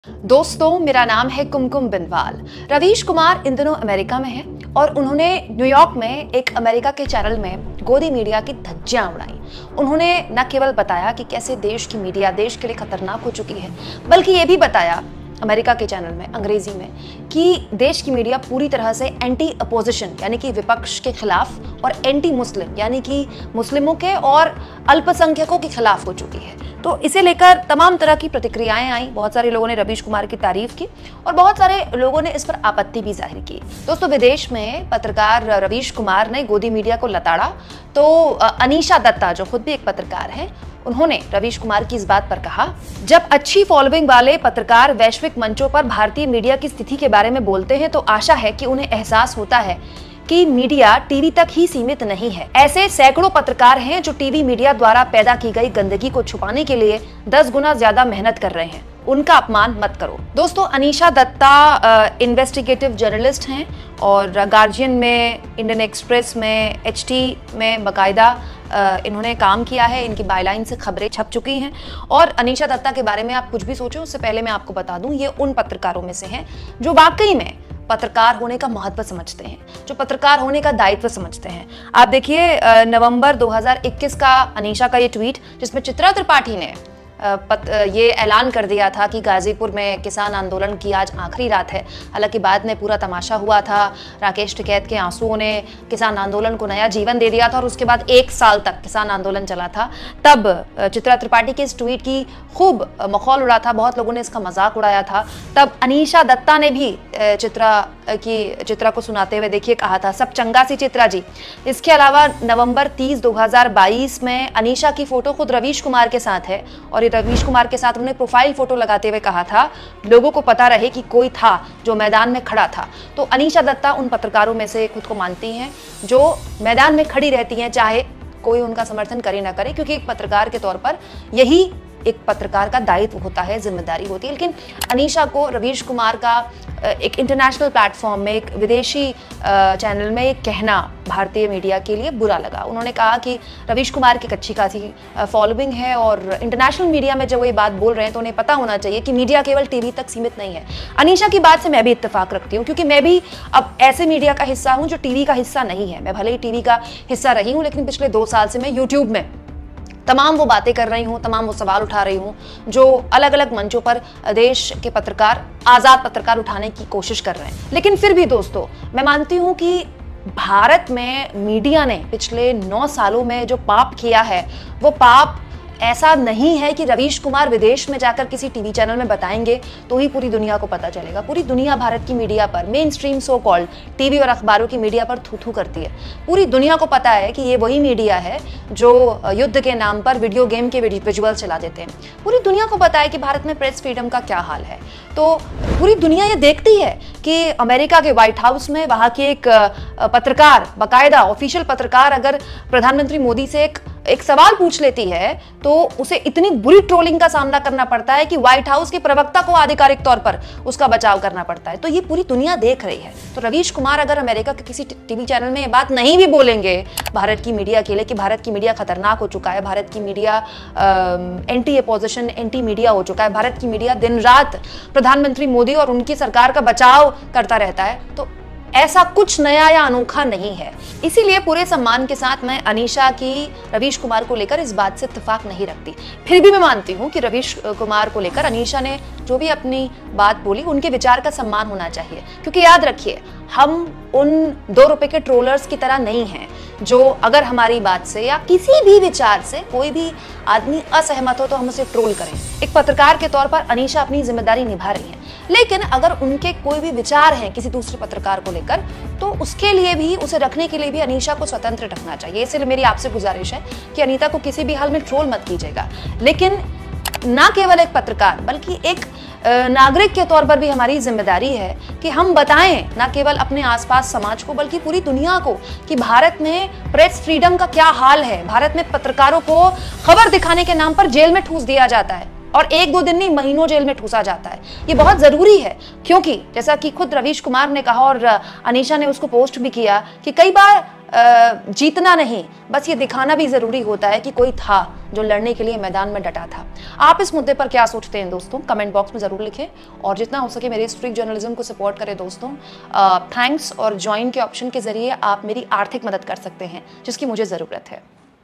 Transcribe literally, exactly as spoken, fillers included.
दोस्तों, मेरा नाम है कुमकुम बिनवाल। रवीश कुमार इन दिनों अमेरिका में है और उन्होंने न्यूयॉर्क में एक अमेरिका के चैनल में गोदी मीडिया की धज्जियां उड़ाई। उन्होंने न केवल बताया कि कैसे देश की मीडिया देश के लिए खतरनाक हो चुकी है, बल्कि ये भी बताया अमेरिका के चैनल में अंग्रेजी में कि देश की मीडिया पूरी तरह से एंटी अपोजिशन यानी कि विपक्ष के खिलाफ और एंटी मुस्लिम यानी कि मुस्लिमों के और अल्पसंख्यकों के खिलाफ हो चुकी है। तो इसे लेकर तमाम तरह की प्रतिक्रियाएं आई। बहुत सारे लोगों ने रवीश कुमार की तारीफ की और बहुत सारे लोगों ने इस पर आपत्ति भी जाहिर की। दोस्तों, विदेश में पत्रकार रवीश कुमार ने गोदी मीडिया को लताड़ा तो अनीशा दत्ता, जो खुद भी एक पत्रकार है, उन्होंने रवीश कुमार की इस बात पर कहा, जब अच्छी फॉलोइंग वाले पत्रकार वैश्विक मंचों पर भारतीय मीडिया की स्थिति के बारे में बोलते हैं तो आशा है कि उन्हें एहसास होता है कि मीडिया टीवी तक ही सीमित नहीं है। ऐसे सैकड़ों पत्रकार हैं जो टीवी मीडिया द्वारा पैदा की गई गंदगी को छुपाने के लिए दस गुना ज्यादा मेहनत कर रहे हैं। उनका अपमान मत करो। दोस्तों, अनीशा दत्ता इन्वेस्टिगेटिव जर्नलिस्ट हैं और गार्जियन में, इंडियन एक्सप्रेस में, एचटी में बाकायदा इन्होंने काम किया है। इनकी बायलाइन से खबरें छप चुकी हैं। और अनीशा दत्ता के बारे में आप कुछ भी सोचो, उससे पहले मैं आपको बता दूं, ये उन पत्रकारों में से हैं जो वाकई में पत्रकार होने का महत्व समझते हैं, जो पत्रकार होने का दायित्व समझते हैं। आप देखिए नवंबर दो हज़ार इक्कीस का अनीशा का ये ट्वीट, जिसमें चित्रा त्रिपाठी ने पत, ये ऐलान कर दिया था कि गाजीपुर में किसान आंदोलन की आज आखिरी रात है। हालांकि बाद में पूरा तमाशा हुआ था, राकेश टिकैत के आंसुओं ने किसान आंदोलन को नया जीवन दे दिया था और उसके बाद एक साल तक किसान आंदोलन चला था। तब चित्रा त्रिपाठी के इस ट्वीट की खूब मखौल उड़ा था, बहुत लोगों ने इसका मजाक उड़ाया था। तब अनीशा दत्ता ने भी चित्रा की चित्रा को सुनाते हुए देखिए कहा था, सब चंगा सी चित्रा जी। इसके अलावा नवंबर तीस दो हज़ार बाईस में अनीशा की फोटो खुद रवीश कुमार के साथ है और रवीश कुमार के साथ उन्होंने प्रोफाइल फोटो लगाते हुए कहा था, लोगों को पता रहे कि कोई था जो मैदान में खड़ा था। तो अनीशा दत्ता उन पत्रकारों में से खुद को मानती हैं जो मैदान में खड़ी रहती हैं, चाहे कोई उनका समर्थन करे ना करे, क्योंकि एक पत्रकार के तौर पर यही एक पत्रकार का दायित्व होता है, जिम्मेदारी होती है। लेकिन अनीशा को रवीश कुमार का एक इंटरनेशनल प्लेटफॉर्म में, एक विदेशी चैनल में एक कहना भारतीय मीडिया के लिए बुरा लगा। उन्होंने कहा कि रवीश कुमार की अच्छी खासी फॉलोइंग है और इंटरनेशनल मीडिया में जब वो ये बात बोल रहे हैं तो उन्हें पता होना चाहिए कि मीडिया केवल टीवी तक सीमित नहीं है। अनीशा की बात से मैं भी इत्तेफाक रखती हूँ, क्योंकि मैं भी अब ऐसे मीडिया का हिस्सा हूँ जो टीवी का हिस्सा नहीं है। मैं भले ही टीवी का हिस्सा रही हूँ, लेकिन पिछले दो साल से मैं यूट्यूब में तमाम वो बातें कर रही हूँ, तमाम वो सवाल उठा रही हूँ जो अलग अलग मंचों पर देश के पत्रकार, आज़ाद पत्रकार उठाने की कोशिश कर रहे हैं। लेकिन फिर भी दोस्तों, मैं मानती हूँ कि भारत में मीडिया ने पिछले नौ सालों में जो पाप किया है, वो पाप ऐसा नहीं है कि रवीश कुमार विदेश में जाकर किसी टीवी चैनल में बताएंगे तो ही पूरी दुनिया को पता चलेगा। पूरी दुनिया भारत की मीडिया पर, main stream so called TV और अखबारों की मीडिया पर थू थू करती है। पूरी दुनिया को पता है कि ये वही मीडिया है जो युद्ध के नाम पर वीडियो गेम के विजुअल चला देते हैं। पूरी दुनिया को पता है कि भारत में प्रेस फ्रीडम का क्या हाल है। तो पूरी दुनिया ये देखती है कि अमेरिका के व्हाइट हाउस में वहाँ की एक पत्रकार, बाकायदा ऑफिशियल पत्रकार, अगर प्रधानमंत्री मोदी से एक एक सवाल पूछ लेती है तो उसे इतनी बुरी ट्रोलिंग का सामना करना पड़ता है कि व्हाइट हाउस के प्रवक्ता को आधिकारिक तौर पर उसका बचाव करना पड़ता है। तो ये पूरी दुनिया देख रही है। तो रवीश कुमार अगर अमेरिका के किसी टीवी चैनल में ये बात नहीं भी बोलेंगे भारत की मीडिया के लिए कि भारत की मीडिया खतरनाक हो चुका है, भारत की media anti opposition, anti media हो चुका है, भारत की मीडिया दिन रात प्रधानमंत्री मोदी और उनकी सरकार का बचाव करता रहता है, तो ऐसा कुछ नया या अनोखा नहीं है। इसीलिए पूरे सम्मान के साथ मैं अनीशा की रवीश कुमार को लेकर इस बात से इत्तेफाक नहीं रखती। फिर भी मैं मानती हूँ कि रवीश कुमार को लेकर अनीशा ने जो भी अपनी बात बोली, उनके विचार का सम्मान होना चाहिए। क्योंकि याद रखिए, हम उन दो रुपए के ट्रोलर्स की तरह नहीं हैं जो अगर हमारी बात से या किसी भी विचार से कोई भी आदमी असहमत हो तो हम उसे ट्रोल करें। एक पत्रकार के तौर पर अनीशा अपनी जिम्मेदारी निभा रही है, लेकिन अगर उनके कोई भी विचार हैं किसी दूसरे पत्रकार को लेकर तो उसके लिए भी, उसे रखने के लिए भी अनीशा को स्वतंत्र रखना चाहिए। इसलिए मेरी आपसे गुजारिश है कि अनीता को किसी भी हाल में ट्रोल मत कीजिएगा। लेकिन ना केवल एक पत्रकार बल्कि एक नागरिक के तौर पर भी हमारी जिम्मेदारी है कि हम बताएं ना केवल अपने आसपास समाज को बल्कि पूरी दुनिया को कि भारत में प्रेस फ्रीडम का क्या हाल है। भारत में पत्रकारों को खबर दिखाने के नाम पर जेल में ठूस दिया जाता है और एक दो दिन नहीं, महीनों जेल में ठूसा जाता है। ये बहुत जरूरी है, क्योंकि जैसा कि खुद रवीश कुमार ने कहा और अनीशा ने उसको पोस्ट भी किया कि कई बार जीतना नहीं, बस ये दिखाना भी ज़रूरी होता है कि कोई था जो लड़ने के लिए मैदान में डटा था। आप इस मुद्दे पर क्या सोचते हैं दोस्तों, कमेंट बॉक्स में ज़रूर लिखें और जितना हो सके मेरे स्ट्रीट जर्नलिज्म को सपोर्ट करें दोस्तों। थैंक्स और ज्वाइन के ऑप्शन के ज़रिए आप मेरी आर्थिक मदद कर सकते हैं जिसकी मुझे ज़रूरत है।